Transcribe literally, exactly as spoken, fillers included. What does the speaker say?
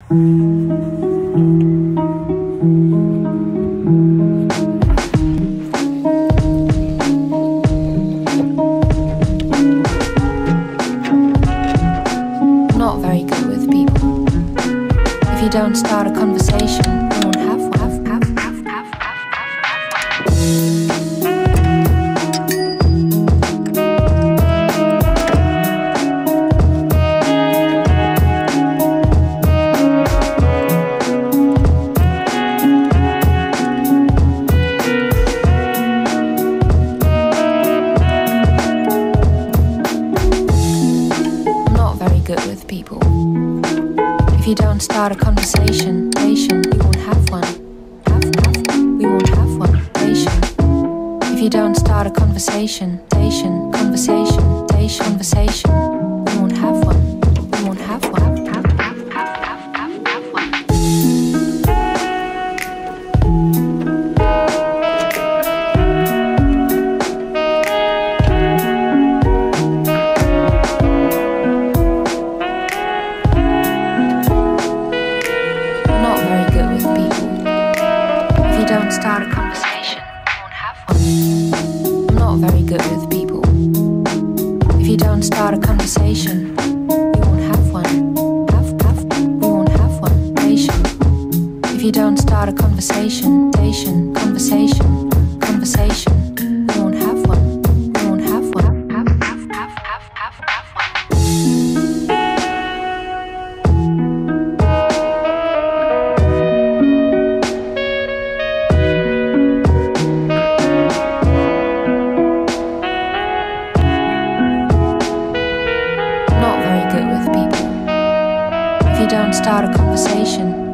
Not very good with people. If you don't start a conversation, you won't have one. Have, have, have, have, have, Not very good with people. If you don't start a conversation, nation, you won't have one. Have, have, we won't have one, nation. If you don't start a conversation, nation, conversation, nation, conversation, we won't have one. We won't have one. Have, have, have, have, have, have one. Not very good with people. If you don't start a conversation, you won't have one. I'm not very good with people. If you don't start a conversation, you won't have one. Have, have, we won't have one. Nation. If you don't start a conversation, nation, conversation, conversation, we won't have one. We won't have one. Have, have, have, have, have, have one. Not very good with people. If you don't start a conversation,